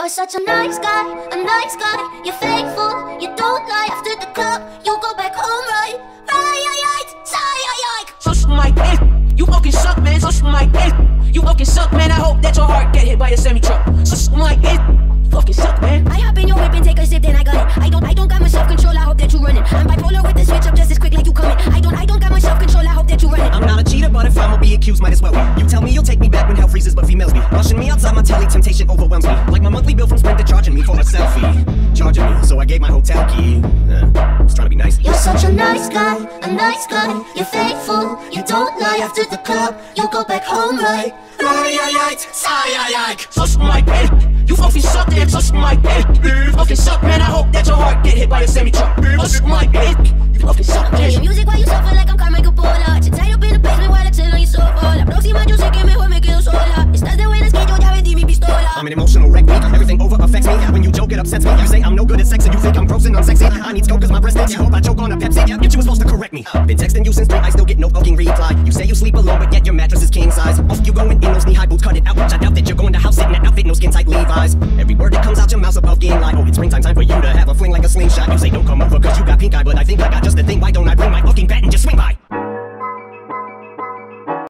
You're such a nice guy, a nice guy. You're faithful, you don't lie. After the club, you go back home, right? Such my dick, you fucking suck, man. Such my dick, you fucking suck, man. I hope that your heart get hit by a semi-truck. Such my dick, you fucking suck, man. I hop in your whip and take a sip, then I got it. I don't got my self-control, I hope that you run it. I'm bipolar with the switch up just as quick like you coming. I don't got my self-control, I hope that you run it. I'm not a cheater, but if I'ma be accused, might as well be. You tell me you'll take me back when hell freezes, but females be rushing me outside my telly, temptation overwhelms me. Like my monthly bill from Sprint, they're charging me for a selfie. Charging me, so I gave my hotel key. Was trying to be nice. You're such a nice guy, a nice guy. You're faithful, you don't lie. After the club, you go back home, right? Such my dick, you fucking suck, man. Such my dick, you fucking suck, man. I hope that your heart get hit by a semi-truck. Such my dick, you fucking suck, Play your man. music while you suffer like I'm Carmen Cupola. Sit tied up in the basement while I chill on your sofa. La próxima yo sé que mejor me quedo sola. Estás de buenas que yo ya vendí mi pistola. I'm an emotional wreck, me. Everything over affects me. When you joke, it upsets me. You say I'm no good at sex and you think I'm gross and unsexy. I need scope cause my breast itch. Hope I choke on a Pepsi. Yet you were supposed to correct me. Been texting you since 3, I still get no fucking reply. You say you sleep alone, but yet your mattress is king size. Off you going in those knee-high boots, cut it out. I doubt that you're going to house sitting in that outfit, no skin tight Levi's. Every word that comes out your mouth's above getting like, oh, it's springtime, time for you to have a fling like a slingshot. You say don't come over cause you got pink eye, but I think I got just the thing. Why don't I bring my fucking bat and just swing by?